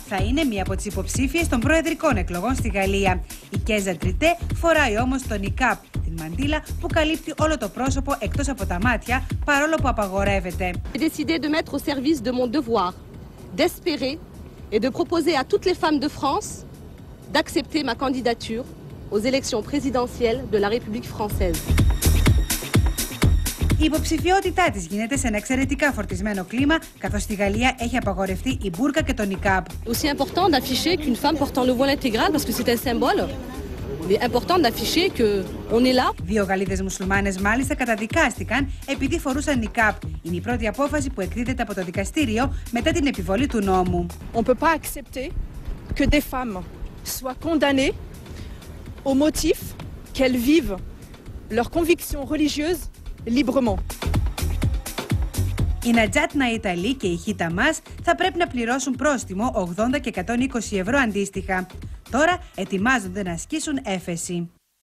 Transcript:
θα είναι μία από τις υποψήφιες των προεδρικών εκλογών στη Γαλλία. Η Κέζα Τριτέ φοράει όμως το νικάπ, την μαντίλα που καλύπτει όλο το πρόσωπο εκτός από τα μάτια, παρόλο που απαγορεύεται. J'ai décidé de mettre au service de mon devoir, d'espérer et de proposer à toutes les femmes de France d'accepter ma candidature aux élections présidentielles de la République française. Η υποψηφιότητά της γίνεται σε ένα εξαιρετικά φορτισμένο κλίμα, καθώς στη Γαλλία έχει απαγορευτεί η μπούρκα και το νικάπ. Aussi important d'afficher qu'une femme portant le voile intégral parce que c'est un symbole. Il est important d'afficher qu'on est là. 2 Γαλλίδες μουσουλμάνες μάλιστα καταδικάστηκαν επειδή φορούσαν νικάπ. Είναι η πρώτη απόφαση που εκδίδεται από το δικαστήριο μετά την επιβολή του νόμου. On ne peut pas accepter que des femmes soient condamnées au motif qu'elles vivent leurs convictions religieuses librement. Η Νατζάτ Ναϊταλή και η Χίτα Μας θα πρέπει να πληρώσουν πρόστιμο 80 και 120 ευρώ αντίστοιχα. Τώρα ετοιμάζονται να ασκήσουν έφεση.